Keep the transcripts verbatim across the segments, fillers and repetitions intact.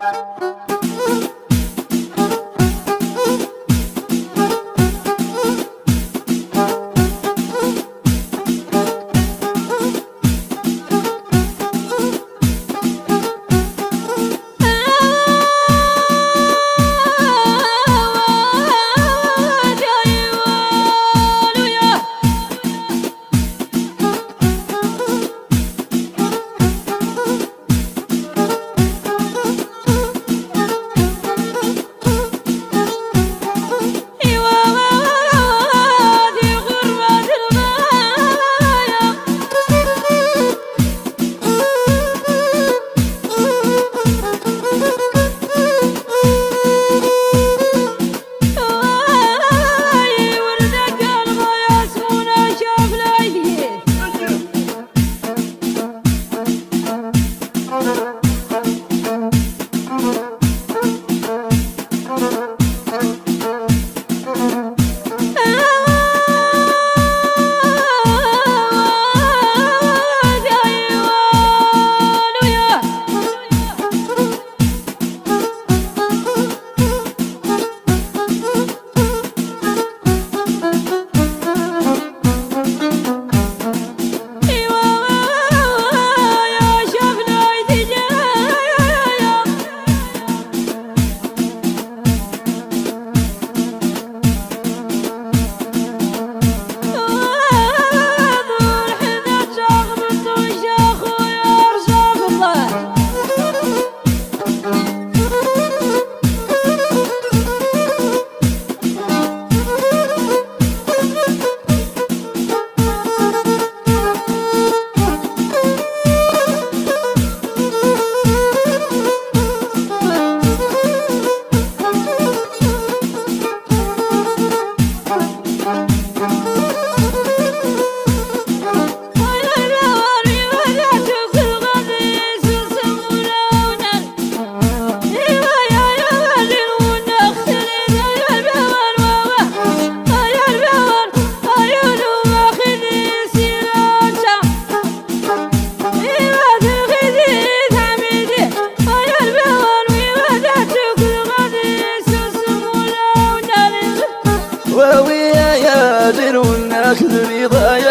كذبي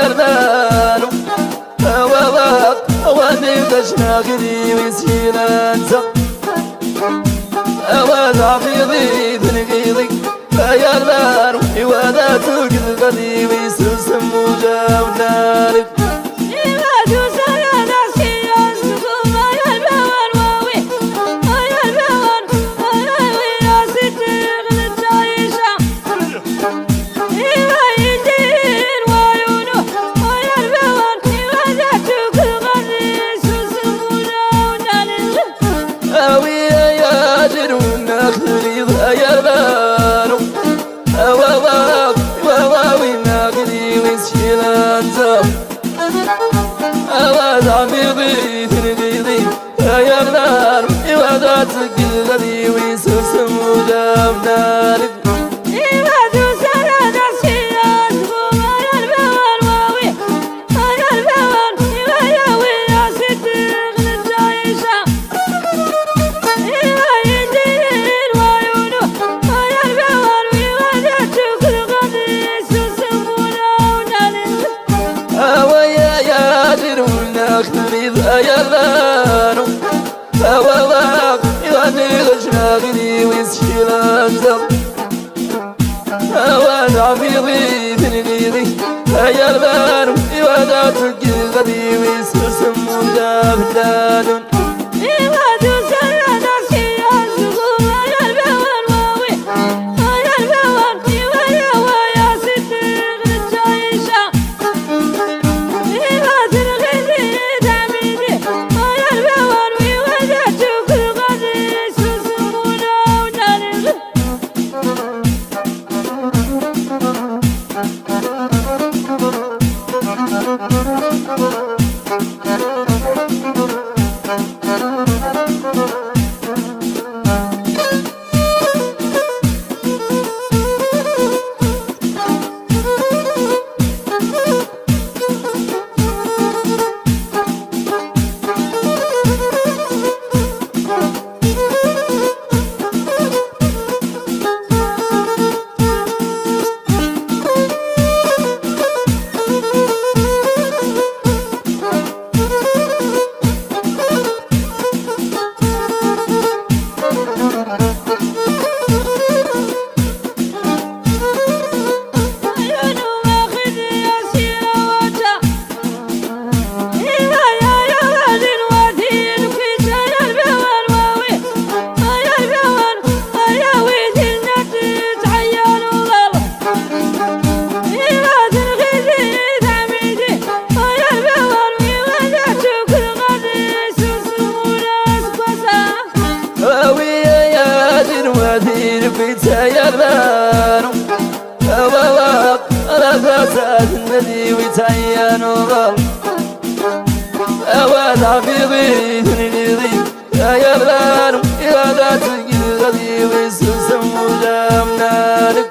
ضايرنانو أوضاق أواني قشنا غدي ويسينا انت أوضاق في ضيد نقيضي ضايرنانو إوادا توقف غدي ويسوس موجا ونارك تقلدي ويسوس موجا ونارك إيوادو سنة سياد غمار البوان واوي أنا البوان إيوايا ويا ستغل الجايشة إيوايدين وعيونو أنا البوان ويوادا تقل غدي سوسمونا ونالك أويا يا جرونا خذري ذايا لانو أولاق يغني غشنا غني ويسشي وادير في تيالانو أواواق رفاسات الندي وتعيانو ضل أواد عفيضي ذنيضي تيالانو إرادات غدي ويسوسم وجامنانك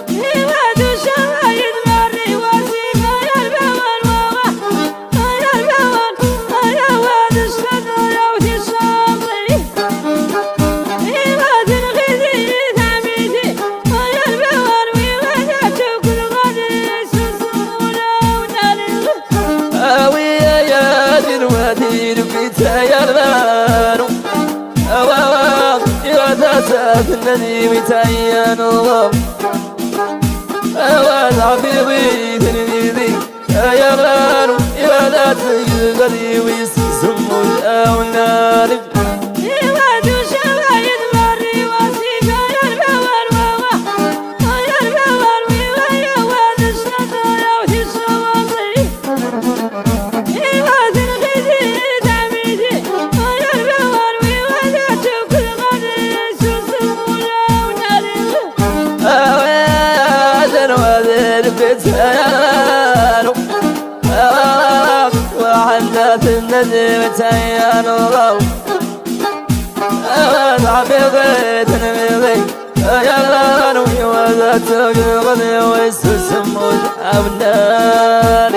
الذي بتعين الله أواد عفيضي تنذيذي يا غار يا لا تغلي ويسم الأولاد وحدات النجم تيان الله أواد عفيضي تنميضي يا غار وذات تغلي ويسم الأولاد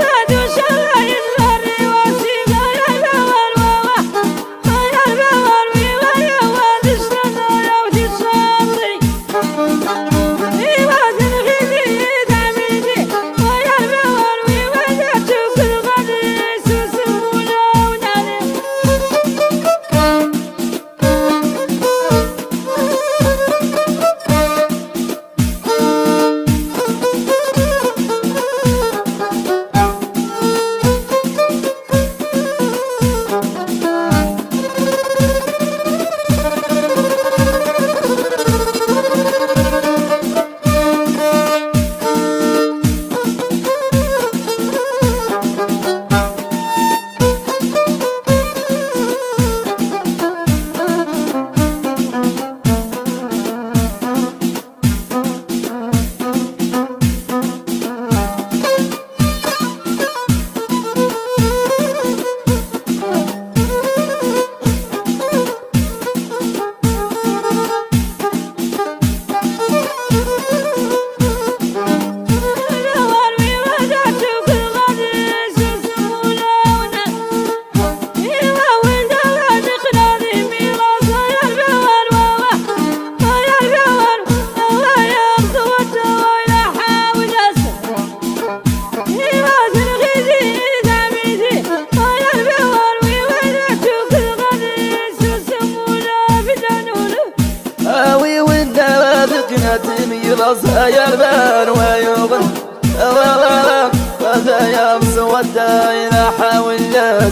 يرص يربان ويوبن أواواق وذيابس والدايرة حاول الناس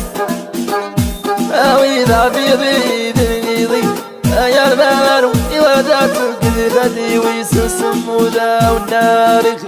أويذا في ضيد يضي يربان وذات القذفة ويسسم وذا والنار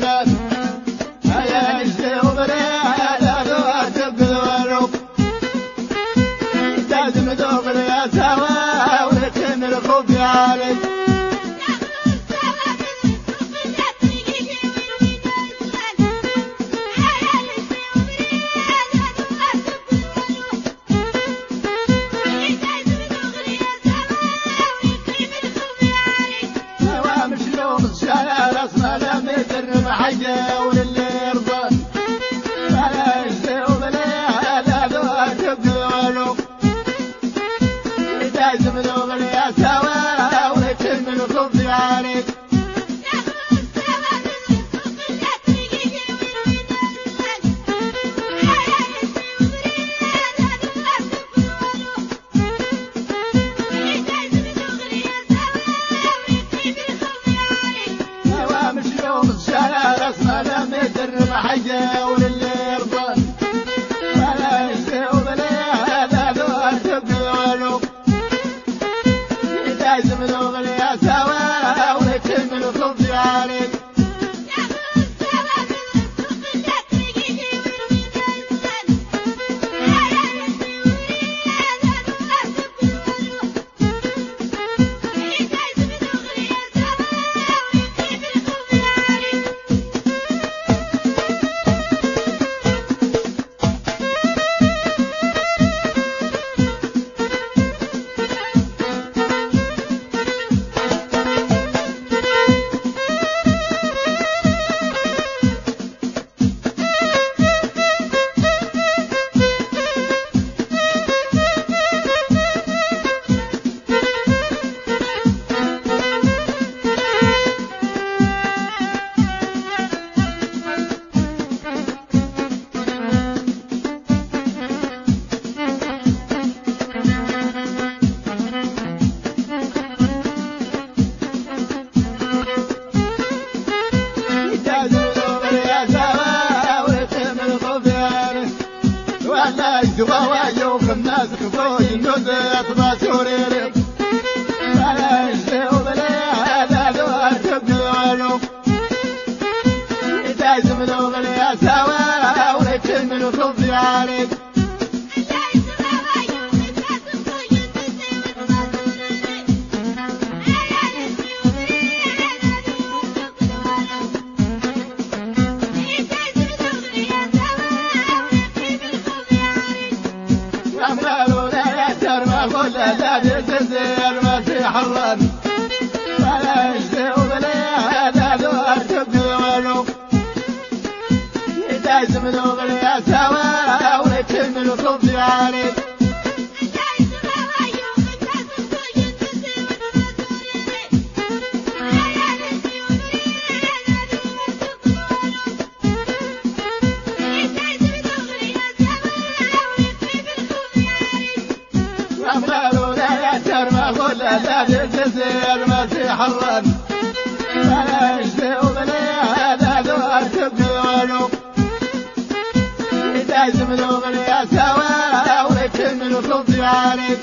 الناس هيا نجلي وبريها لا تقدروا لازم دوق يا سوا ولكن الخوف عليك حاجة وللي يرضى فلا يشتروا بلا لا ذوات تقولوا لازم نغلي يا سوا ولكن من الخبز عليك حاجة وللي يرضى فلا يشتروا بلا لا ذوات تقولوا لازم نغلي يا سوا ولكن من الخبز عليك ووايوك الناس خفوي النوز يطبع سوريري فلا يشتهوا بلا لا ذوات تقولوا لازم نغلي يا سوا ولكن من الخبز عليك ولا لا تزير ما في حران فلا يشتهوا بلا لا ذوات تقولوا لازم نغلي يا سوا ولكن من الخبز عليك ولا لا تزير ما في حران فلا يشتهوا بلا لا ذوات تقولوا لازم نغلي يا سوا ولكن من الخبز عليك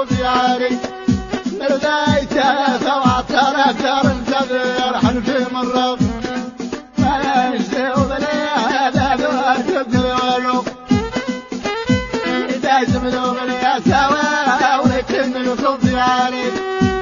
دياري نرديت ثوات تركتر انتظر حنفي مرة ما يجزي وبلا لا دور تبدلوا دايز من وبلا سوا ولكن الخوف دياري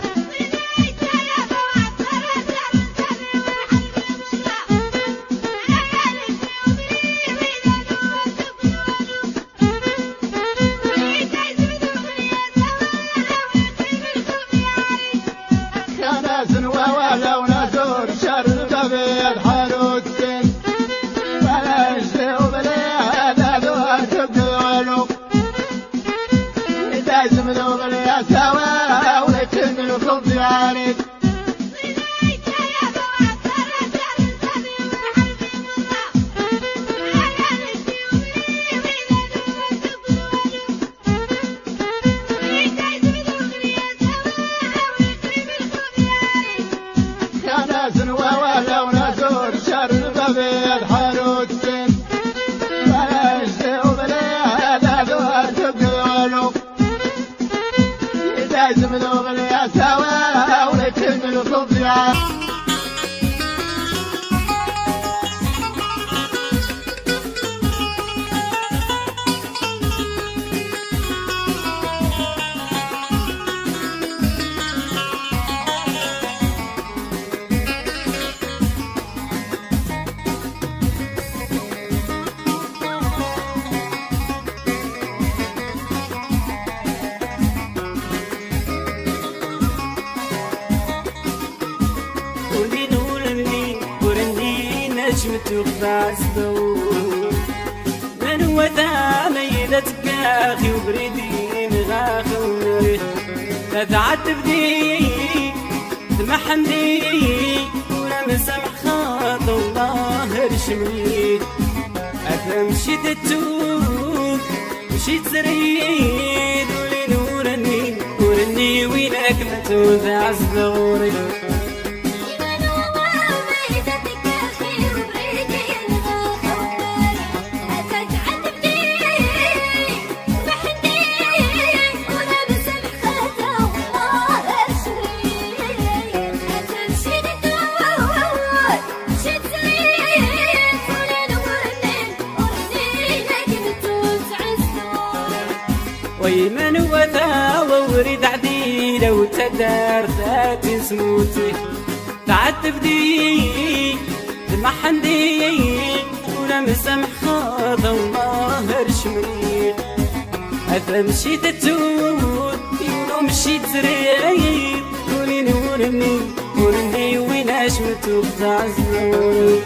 من وذا ميلتك اخي وبريدي مغاخ ونريد تتعتب دي تمحمدي ولا مسامح خاط الله رشمي اثنى مشيت التوب مشيت زريد ولي نورني ورني وينك متوذ عزدوري ويمن وثا وورد عديلة وتدار ذات سموتي تعتب دي تمحن دي ولا مسامح خاض الله رشمي هذا مشيت التوت يونو مشيت زريد قولي نورني ورني ويناش متوب عزوري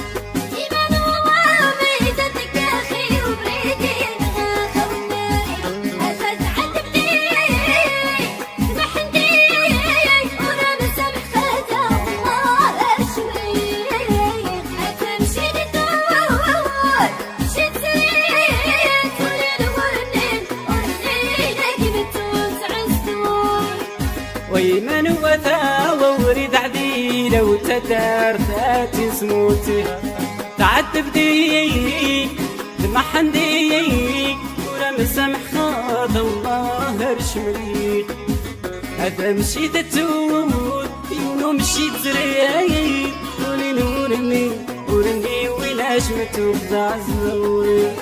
ويمن وثا وورد عديلة وتدار ذات سموتي تعتب دي تمحن دي ولا مسامح خاض الله رشمي هذا مشيت التوت يونو مشيت زريد قولي نورني ورني ويناش متوب عزوري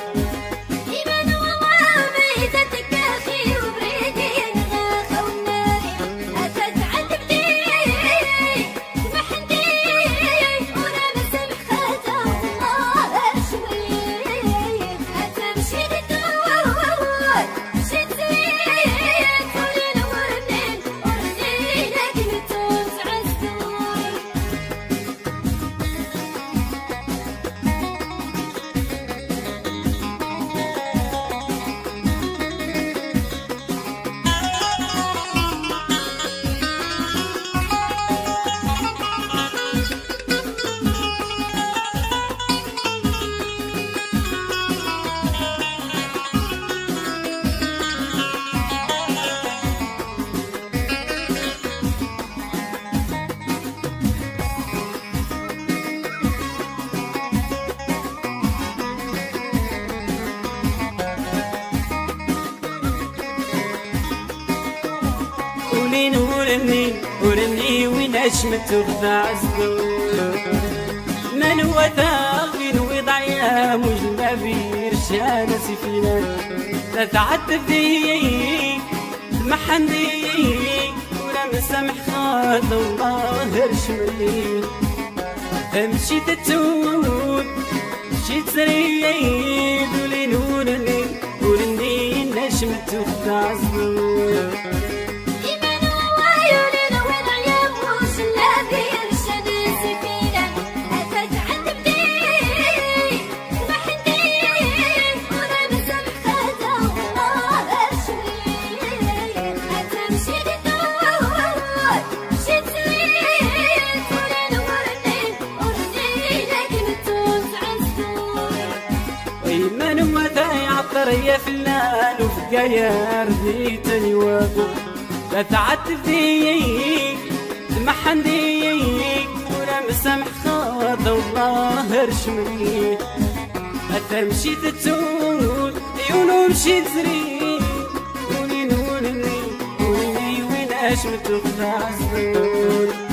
ولين ورني ورني وين اشمت وغدا عزدور من وثاق فين وضعيا مجنبي رشان سفينة لا تعتب دي محندي ولا مسامح خاض الله هرشمي مشيت تتوب مشيت سريد ولين ورني ورني نشمت وغدا عزدور يا فلان وفقايا رديتني واقف لا تعتب ديك تمحن ديك ولا مسامح خاض الله هرشمني أثر مشيت تسود عيونو مشيت زريد ولين ولني ولني وين أشمت وغدا عزدور